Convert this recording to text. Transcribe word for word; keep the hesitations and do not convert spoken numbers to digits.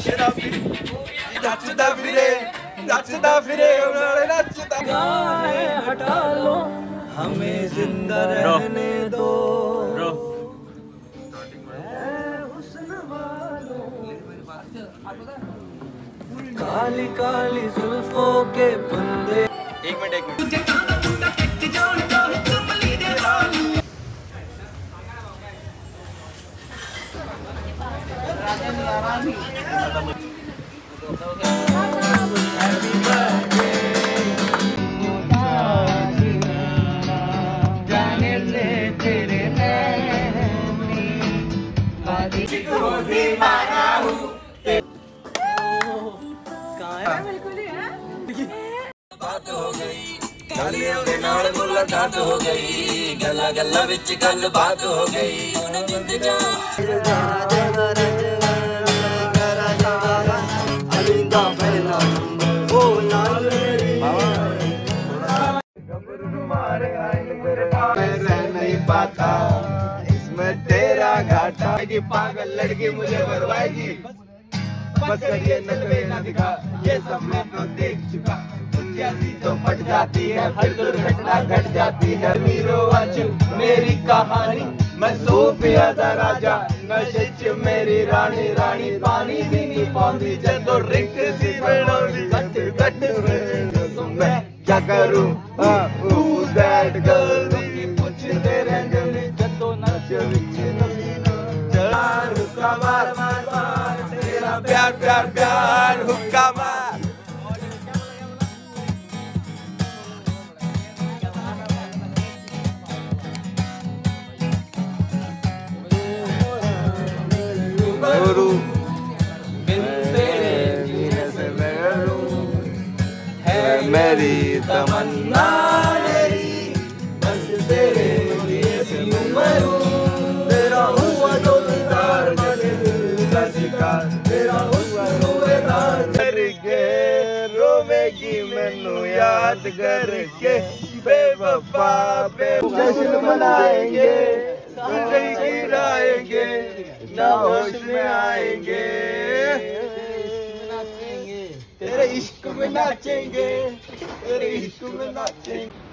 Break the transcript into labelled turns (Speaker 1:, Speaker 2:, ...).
Speaker 1: नचदा फिरे नचदा फिरे नचदा फिरे नचदा गाए हटा लो हमें जिंदा रहने दो काली काली जुल्फों के बंदे। एक मिनट एक मिनट जाने से तेरे मारा हूँ बात हो गई गालियों के नाल मुलाकात हो गई गला गला विच गल बात हो गई नहीं पाता इसमें तेरा घाटा की पागल लड़की मुझे बरवाएगी बस करिए नजरे ना दिखा ये सब मैं तो देख चुका तो फट जाती है हर दुर्घटना घट जाती है मीरो अचू मेरी कहानी मैं सूफिया दा राजा नशे च मेरी रानी रानी पानी भी नहीं पाਉਂਦੀ ਜਦੋਂ ड्रिंक सी बनाਉਂਦੀ घट घट मैं क्या करूं हू दैट गर्ल की पूछते रहंदे ने ਜਦੋਂ नच विच चार हुक्का मार मार मार तेरा प्यार प्यार प्यार हुक्का मार मेरी तमन्ना मेरी बस तेरे लिए मरूं तेरा हुआ तो दीदार मेरे दिल का शिकार तेरा हुआ रोवेदार करके रोवेगी मैनू याद करके बेवफा पे जश्न मनाएंगे जिंदगी गिराएंगे ना होश में आएंगे तेरे इश्क में नाचेंगे तेरे इश्क में नाचेंगे।